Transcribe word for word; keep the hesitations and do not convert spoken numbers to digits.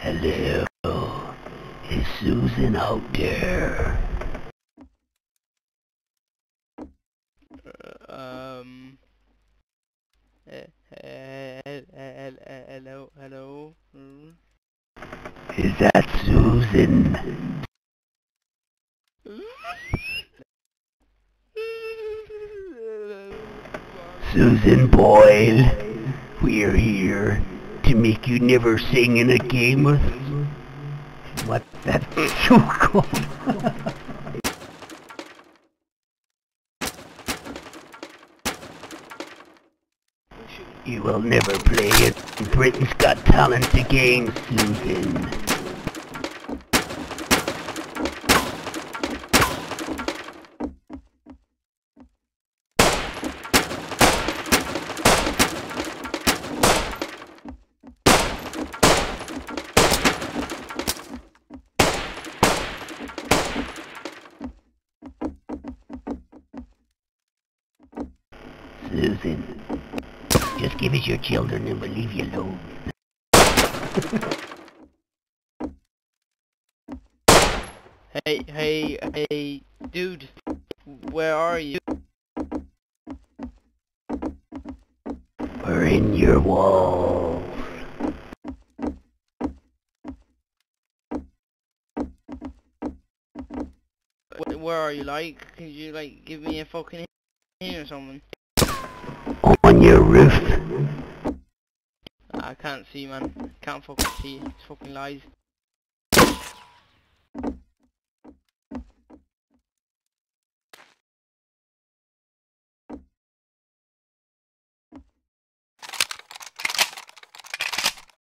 Hello. Is Susan out there? Uh, um. Uh, uh, uh, hello, hello. Mm. Is that Susan? Susan Boyle, we're here to make you never sing in a game with... What? That's so cool. You will never play it. Britain's Got Talent again, Susan. Susan, just give us your children and we'll leave you alone. Hey, hey, hey, dude, where are you? We're in your walls. Where, where are you, like? Could you, like, give me a fucking hint or something? On your roof. I can't see, man. Can't fucking see. It's fucking lies.